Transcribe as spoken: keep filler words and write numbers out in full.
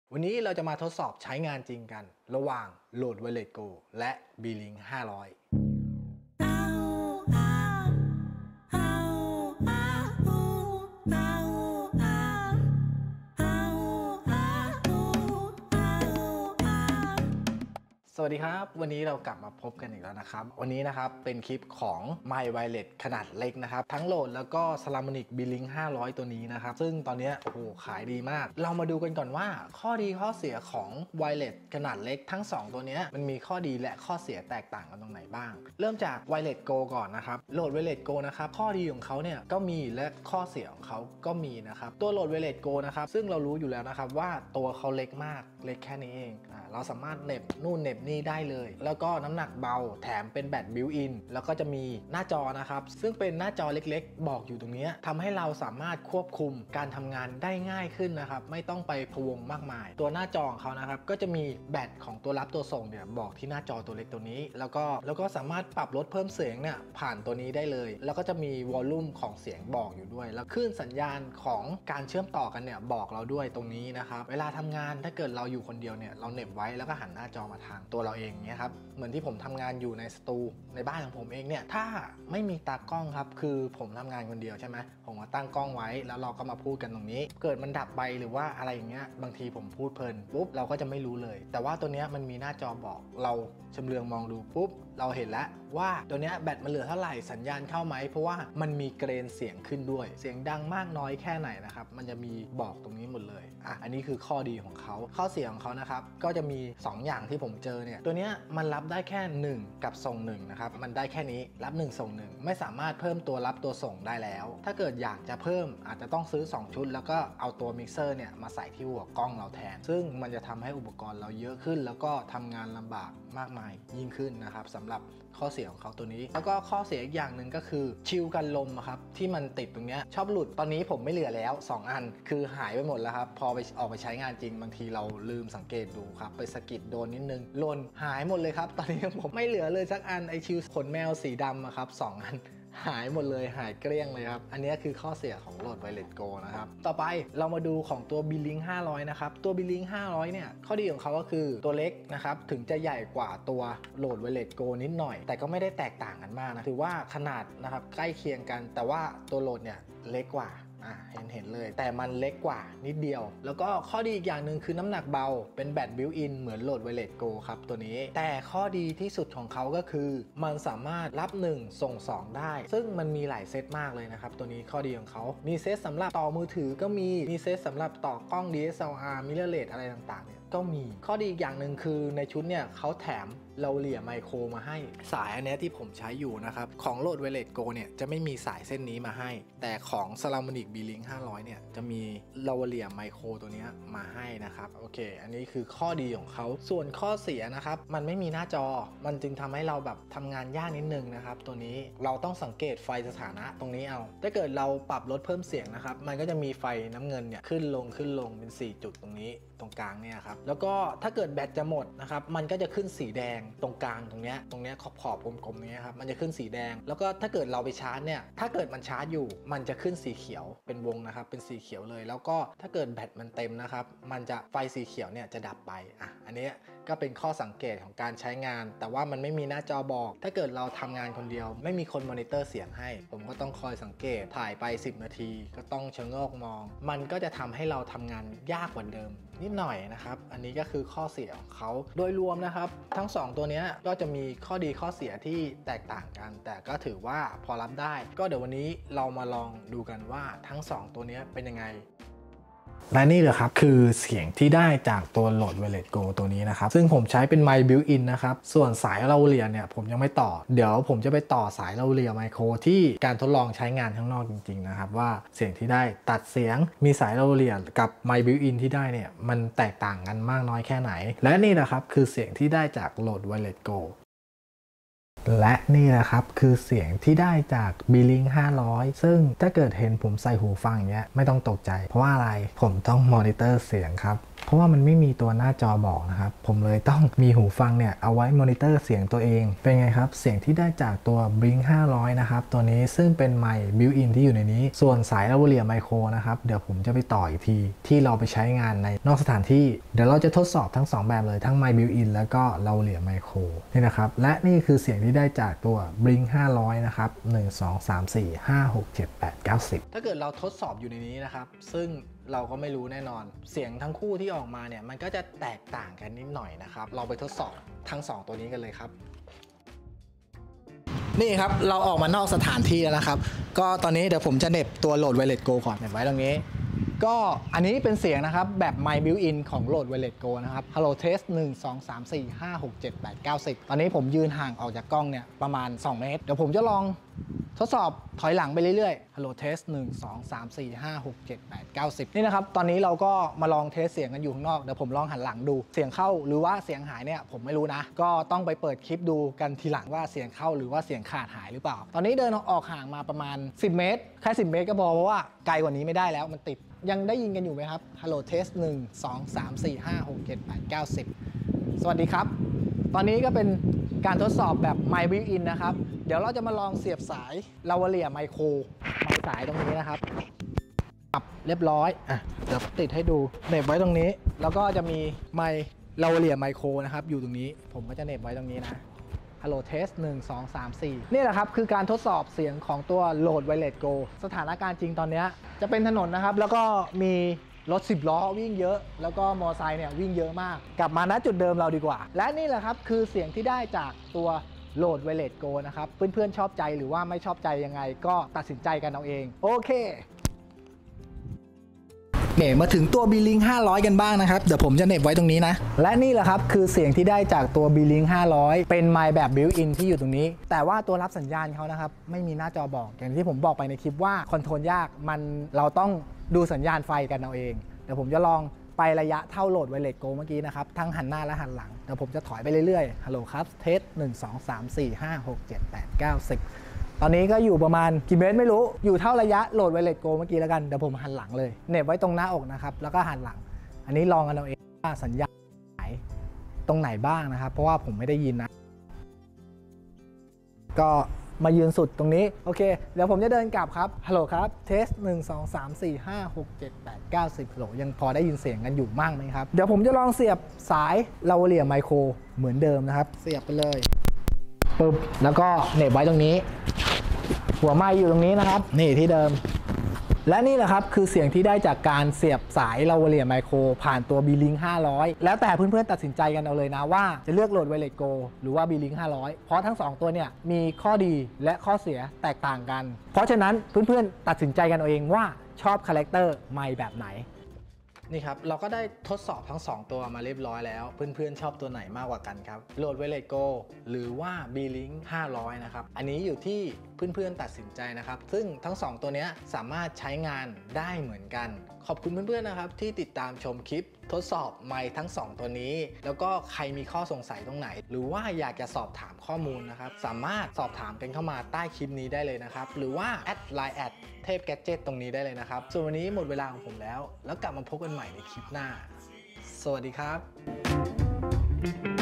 วันนี้เราจะมาทดสอบใช้งานจริงกันระหว่าง Rode Wireless Go และ B-Link ห้าร้อยสวัสดีครับวันนี้เรากลับมาพบกันอีกแล้วนะครับวันนี้นะครับเป็นคลิปของ My Wireless ขนาดเล็กนะครับทั้ง Rode แล้วก็ Saramonic B-Link ห้าร้อยตัวนี้นะครับซึ่งตอนนี้โอ้โหขายดีมากเรามาดูกันก่อนว่าข้อดีข้อเสียของ Wireless ขนาดเล็กทั้งสองตัวนี้มันมีข้อดีและข้อเสียแตกต่างกันตรงไหนบ้างเริ่มจาก Wireless Go ก่อนนะครับ Rode Wireless Go นะครับข้อดีของเขาเนี่ยก็มีและข้อเสียของเขาก็มีนะครับตัว Rode Wireless Go นะครับซึ่งเรารู้อยู่แล้วนะครับว่าตัวเขาเล็กมากเล็กแค่นี้เองอ่าเราสามารถเหน็บนู่นเหน็บนี่ได้เลยแล้วก็น้ำหนักเบาแถมเป็นแบตบิวอินแล้วก็จะมีหน้าจอนะครับซึ่งเป็นหน้าจอเล็กๆบอกอยู่ตรงนี้ทำให้เราสามารถควบคุมการทำงานได้ง่ายขึ้นนะครับไม่ต้องไปพะวงมากมายตัวหน้าจอของเขานะครับก็จะมีแบตของตัวรับตัวส่งเนี่ยบอกที่หน้าจอตัวเล็กตัวนี้แล้วก็แล้วก็สามารถปรับลดเพิ่มเสียงเนี่ยผ่านตัวนี้ได้เลยแล้วก็จะมีวอลลุ่มของเสียงบอกอยู่ด้วยแล้วคลื่นสัญญาณของการเชื่อมต่อกันเนี่ยบอกเราด้วยตรงนี้นะครับเวลาทำงานถ้าเกิดเราอยู่คนเดียวเนี่ยเราเหน็บไว้แล้วก็หันหน้าจอมาทางตัวเราเองเนี่ยครับเหมือนที่ผมทำงานอยู่ในสตูในบ้านของผมเองเนี่ยถ้าไม่มีตากล้องครับคือผมทำงานคนเดียวใช่ไหมผมมาตั้งกล้องไว้แล้วเราก็มาพูดกันตรงนี้เกิดมันดับไปหรือว่าอะไรอย่างเงี้ยบางทีผมพูดเพลินปุ๊บเราก็จะไม่รู้เลยแต่ว่าตัวเนี้ยมันมีหน้าจอบอกเราชำเลืองมองดูปุ๊บเราเห็นแล้วว่าตัวเนี้ยแบตมันเหลือเท่าไหร่สัญญาณเข้าไหมเพราะว่ามันมีเกรนเสียงขึ้นด้วยเสียงดังมากน้อยแค่ไหนนะครับมันจะมีบอกตรงนี้หมดเลยอ่ะอันนี้คือข้อดีของเขาข้อเสียของเขานะครับก็จะมีสองอย่างที่ผมเจอเนี่ยตัวเนี้ยมันรับได้แค่หนึ่งกับส่งหนึ่งนะครับมันได้แค่นี้รับหนึ่งส่งหนึ่งไม่สามารถเพิ่มตัวรับตัวส่งได้แล้วถ้าเกิดอยากจะเพิ่มอาจจะต้องซื้อสองชุดแล้วก็เอาตัวมิกเซอร์เนี่ยมาใส่ที่หัวกล้องเราแทนซึ่งมันจะทำให้อุปกรณ์เราเยอะขึ้นแล้วก็ทำงานลำบากมากมายยิ่งขึ้นนะครับสำหรับข้อเสียของเขาตัวนี้แล้วก็ข้อเสียอีกอย่างหนึ่งก็คือชิลกันลมครับที่มันติดตรงนี้ชอบหลุดตอนนี้ผมไม่เหลือแล้วสองอันคือหายไปหมดแล้วครับพอไปออกไปใช้งานจริงบางทีเราลืมสังเกตดูครับไปสะกิดโดนนิดนึงหล่นหายหมดเลยครับตอนนี้ผมไม่เหลือเลยสักอันไอชิลขนแมวสีดำครับสองอันหายหมดเลยหายเกลี้ยงเลยครับอันนี้คือข้อเสียของ Rode Wireless Go นะครับต่อไปเรามาดูของตัว B-Link ห้าร้อยนะครับตัว B-Link ห้าร้อยเนี่ยข้อดีของเขาก็คือตัวเล็กนะครับถึงจะใหญ่กว่าตัว Rode Wireless Go นิดหน่อยแต่ก็ไม่ได้แตกต่างกันมากนะถือว่าขนาดนะครับใกล้เคียงกันแต่ว่าตัว Rode เนี่ยเล็กกว่าอ่ะเห็นเห็นเลยแต่มันเล็กกว่านิดเดียวแล้วก็ข้อดีอีกอย่างหนึ่งคือน้ำหนักเบาเป็นแบตบิวอินเหมือน Rode Wireless Go ครับตัวนี้แต่ข้อดีที่สุดของเขาก็คือมันสามารถรับหนึ่งส่งสองได้ซึ่งมันมีหลายเซตมากเลยนะครับตัวนี้ข้อดีของเขามีเซตสำหรับต่อมือถือก็มีมีเซตสำหรับต่อกล้อง ดี เอส แอล อาร์ mirrorless อะไรต่างๆเนี่ยก็มีข้อดีอีกอย่างหนึ่งคือในชุดเนี่ยเขาแถมเราเหลี่ยไมโครมาให้สายอันนี้ที่ผมใช้อยู่นะครับของ Rode Wireless Go เนี่ยจะไม่มีสายเส้นนี้มาให้แต่ของ Saramonic B-Link ห้าร้อยเนี่ยจะมีเราเหลี่ยไมโครตัวนี้มาให้นะครับโอเคอันนี้คือข้อดีของเขาส่วนข้อเสียนะครับมันไม่มีหน้าจอมันจึงทำให้เราแบบทำงานยากนิดนึงนะครับตัวนี้เราต้องสังเกตไฟสถานะตรงนี้เอาถ้าเกิดเราปรับลดเพิ่มเสียงนะครับมันก็จะมีไฟน้ำเงินเนี่ยขึ้นลงขึ้นลงเป็นสี่จุดตรงนี้ตรงกลางเนี่ยครับแล้วก็ถ้าเกิดแบตจะหมดนะครับมันก็จะขึ้นสีแดงตรงกลางตรงเนี้ยตรงเนี้ยขอบขอบกลมๆนี้ครับมันจะขึ้นสีแดงแล้วก็ถ้าเกิดเราไปชาร์จเนี่ยถ้าเกิดมันชาร์จอยู่มันจะขึ้นสีเขียวเป็นวงนะครับเป็นสีเขียวเลยแล้วก็ถ้าเกิดแบตมันเต็มนะครับมันจะไฟสีเขียวเนี่ยจะดับไปอ่ะอันนี้ก็เป็นข้อสังเกตของการใช้งานแต่ว่ามันไม่มีหน้าจอบอกถ้าเกิดเราทำงานคนเดียวไม่มีคนมอนิเตอร์เสียงให้ผมก็ต้องคอยสังเกตถ่ายไปสิบนาทีก็ต้องชะโงกมองมันก็จะทำให้เราทำงานยากกว่าเดิมนิดหน่อยนะครับอันนี้ก็คือข้อเสียของเขาโดยรวมนะครับทั้งสองตัวนี้ก็จะมีข้อดีข้อเสียที่แตกต่างกันแต่ก็ถือว่าพอรับได้ก็เดี๋ยววันนี้เรามาลองดูกันว่าทั้งสองตัวนี้เป็นยังไงและนี่แหละครับคือเสียงที่ได้จากตัว Rode Wireless Go ตัวนี้นะครับซึ่งผมใช้เป็นไมค์บิวอินนะครับส่วนสายเราเรียเนี่ยผมยังไม่ต่อเดี๋ยวผมจะไปต่อสายเราเรียไมโครที่การทดลองใช้งานข้างนอกจริงๆนะครับว่าเสียงที่ได้ตัดเสียงมีสายเราเรียกับไมค์บิวอินที่ได้เนี่ยมันแตกต่างกันมากน้อยแค่ไหนและนี่แหละครับคือเสียงที่ได้จาก Rode Wireless Goและนี่แหละครับคือเสียงที่ได้จาก B-Link ห้าร้อยซึ่งถ้าเกิดเห็นผมใส่หูฟังอย่างเงี้ยไม่ต้องตกใจเพราะว่าอะไรผมต้องมอนิเตอร์เสียงครับเพราะว่ามันไม่มีตัวหน้าจอบอกนะครับผมเลยต้องมีหูฟังเนี่ยเอาไว้มอนิเตอร์เสียงตัวเองเป็นไงครับเสียงที่ได้จากตัว Blink ห้าร้อยนะครับตัวนี้ซึ่งเป็นไมค์บิวอินที่อยู่ในนี้ส่วนสายลาวเลียไมโครนะครับเดี๋ยวผมจะไปต่ออีกทีที่เราไปใช้งานในนอกสถานที่เดี๋ยวเราจะทดสอบทั้งสองแบบเลยทั้งไมค์บิวอินแล้วก็ลาวเลียไมโครนี่นะครับและนี่คือเสียงที่ได้จากตัว Blink ห้าร้อยนะครับหนึ่ง สอง สาม สี่ ห้า หก เจ็ด แปด เก้า สิบถ้าเกิดเราทดสอบอยู่ในนี้นะครับซึ่งเราก็ไม่รู้แน่นอนเสียงทั้งคู่ที่ออกมาเนี่ยมันก็จะแตกต่างกันนิดหน่อยนะครับเราไปทดสอบทั้งสองตัวนี้กันเลยครับนี่ครับเราออกมานอกสถานที่แล้วนะครับก็ตอนนี้เดี๋ยวผมจะเน็บตัวโหลด Wireless Go ก่อนเน็บไว้ตรงนี้ก็อันนี้เป็นเสียงนะครับแบบไมค์บิวอินของโหลด Wireless Go นะครับ Hello Test หนึ่ง สอง สาม สี่ ห้า หก เจ็ด แปด เก้า สิบตอนนี้ผมยืนห่างออกจากกล้องเนี่ยประมาณสองเมตรเดี๋ยวผมจะลองทดสอบถอยหลังไปเรื่อยๆ Hello Test หนึ่ง สอง สาม สี่ ห้า หก เจ็ด แปด เก้า สิบนี่นะครับตอนนี้เราก็มาลองเทสเสียงกันอยู่ข้างนอกเดี๋ยวผมลองหันหลังดูเสียงเข้าหรือว่าเสียงหายเนี่ยผมไม่รู้นะก็ต้องไปเปิดคลิปดูกันทีหลังว่าเสียงเข้าหรือว่าเสียงขาดหายหรือเปล่าตอนนี้เดินออกห่างมาประมาณสิบเมตรแค่สิบเมตรก็พอเพราะว่าไกลกว่านี้ไม่ได้แล้วมันติดยังได้ยินกันอยู่ไหมครับ Hello Test หนึ่ง สอง สาม สี่ ห้า หก เจ็ด แปด เก้า สิบสวัสดีครับตอนนี้ก็เป็นการทดสอบแบบ My Built-in นะครับเดี๋ยวเราจะมาลองเสียบสายลาวเลียไมโครไม้สายตรงนี้นะครับปรับเรียบร้อยอ่ะเดี๋ยวติดให้ดูเน็บไว้ตรงนี้แล้วก็จะมีไมค์ลาวเลียไมโครนะครับอยู่ตรงนี้ผมก็จะเน็บไว้ตรงนี้นะ Hello Test หนึ่ง สอง สาม สี่นี่แหละครับคือการทดสอบเสียงของตัวโหลด Wireless Go สถานการณ์จริงตอนนี้จะเป็นถนนนะครับแล้วก็มีรถสิบล้อวิ่งเยอะแล้วก็มอไซค์เนี่ยวิ่งเยอะมากกลับมาณจุดเดิมเราดีกว่าและนี่แหละครับคือเสียงที่ได้จากตัวโหลด Wireless Go นะครับเพื่อนๆชอบใจหรือว่าไม่ชอบใจยังไงก็ตัดสินใจกันเอาเองโอเคเนี่ยมาถึงตัว B-Link ห้าร้อยกันบ้างนะครับเดี๋ยวผมจะเน็บไว้ตรงนี้นะและนี่แหละครับคือเสียงที่ได้จากตัว B-Link ห้าร้อยเป็นไมค์แบบ Built-in ที่อยู่ตรงนี้แต่ว่าตัวรับสัญญาณเขานะครับไม่มีหน้าจอบอกอย่างที่ผมบอกไปในคลิปว่าคอนโทรลยากมันเราต้องดูสัญญาณไฟกันเอาเองเดี๋ยวผมจะลองไประยะเท่าโหลด Wireless Go เมื่อกี้นะครับทั้งหันหน้าและหันหลังเดี๋ยวผมจะถอยไปเรื่อยๆฮัลโหลครับเทสหนึ่ง สอง สาม สี่ ห้า หก เจ็ด แปด เก้า สิบตอนนี้ก็อยู่ประมาณกี่เมตรไม่รู้อยู่เท่าระยะโหลด Wireless Go เมื่อกี้แล้วกันเดี๋ยวผมหันหลังเลยเน็บไว้ตรงหน้าอกนะครับแล้วก็หันหลังอันนี้ลองกันเอาเองว่าสัญญาณไหนตรงไหนบ้างนะครับเพราะว่าผมไม่ได้ยินนะก็มายืนสุดตรงนี้โอเคเดี๋ยวผมจะเดินกลับครับฮัลโหลครับเทสหนึ่ง สอง สาม สี่ ห้า หก เจ็ด แปด เก้า สิบฮัลโหลยังพอได้ยินเสียงกันอยู่มั่งไหมครับเดี๋ยวผมจะลองเสียบสายลาวเลียไมโครเหมือนเดิมนะครับเสียบไปเลยปึ๊บแล้วก็เน็บไว้ตรงนี้หัวไม้อยู่ตรงนี้นะครับนี่ที่เดิมและนี่แหละครับคือเสียงที่ได้จากการเสียบสายลาวเลียไมโครผ่านตัว B-Link ห้าร้อยแล้วแต่เพื่อนๆตัดสินใจกันเอาเลยนะว่าจะเลือกโหลด Wireless Go หรือว่า B-Link ห้าร้อยเพราะทั้งสองตัวเนี่ยมีข้อดีและข้อเสียแตกต่างกันเพราะฉะนั้นเพื่อนๆตัดสินใจกันเอาเองว่าชอบคาแรคเตอร์ไมค์แบบไหนนี่ครับเราก็ได้ทดสอบทั้งสองตัวมาเรียบร้อยแล้วเพื่อนๆชอบตัวไหนมากกว่ากันครับโหลด Wireless Go หรือว่า B-Link ห้าร้อยนะครับอันนี้อยู่ที่เพื่อนๆตัดสินใจนะครับซึ่งทั้งสองตัวนี้สามารถใช้งานได้เหมือนกันขอบคุณเพื่อนๆนะครับที่ติดตามชมคลิปทดสอบไมค์ทั้งสองตัวนี้แล้วก็ใครมีข้อสงสัยตรงไหนหรือว่าอยากจะสอบถามข้อมูลนะครับสามารถสอบถามกันเข้ามาใต้คลิปนี้ได้เลยนะครับหรือว่าแอดไลน์แอดเทพแกดเจ็ตตรงนี้ได้เลยนะครับส่วนวันนี้หมดเวลาของผมแล้วแล้วกลับมาพบกันใหม่ในคลิปหน้าสวัสดีครับ